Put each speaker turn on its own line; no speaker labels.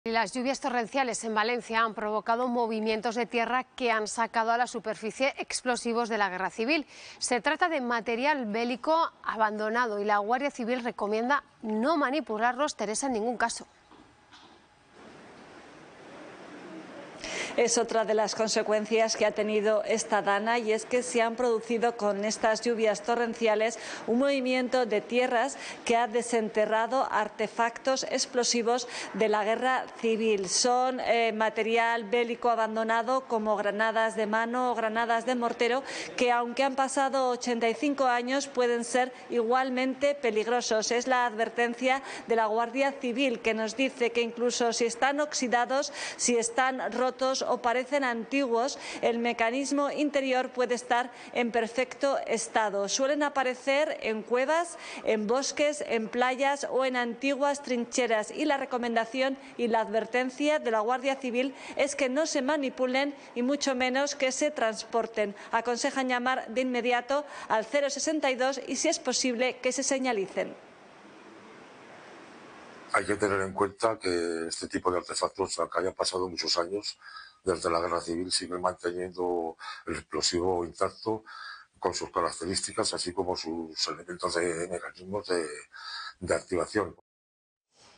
Las lluvias torrenciales en Valencia han provocado movimientos de tierra que han sacado a la superficie explosivos de la guerra civil. Se trata de material bélico abandonado y la Guardia Civil recomienda no manipularlos, Teresa, en ningún caso.
Es otra de las consecuencias que ha tenido esta dana, y es que se han producido con estas lluvias torrenciales un movimiento de tierras que ha desenterrado artefactos explosivos de la guerra civil. Son material bélico abandonado como granadas de mano o granadas de mortero que, aunque han pasado 85 años, pueden ser igualmente peligrosos. Es la advertencia de la Guardia Civil, que nos dice que incluso si están oxidados, si están rotos o parecen antiguos, el mecanismo interior puede estar en perfecto estado. Suelen aparecer en cuevas, en bosques, en playas o en antiguas trincheras, y la recomendación y la advertencia de la Guardia Civil es que no se manipulen y mucho menos que se transporten. Aconsejan llamar de inmediato al 062 y, si es posible, que se señalicen.
Hay que tener en cuenta que este tipo de artefactos, aunque hayan pasado muchos años desde la guerra civil, siguen manteniendo el explosivo intacto con sus características, así como sus elementos de mecanismos de activación.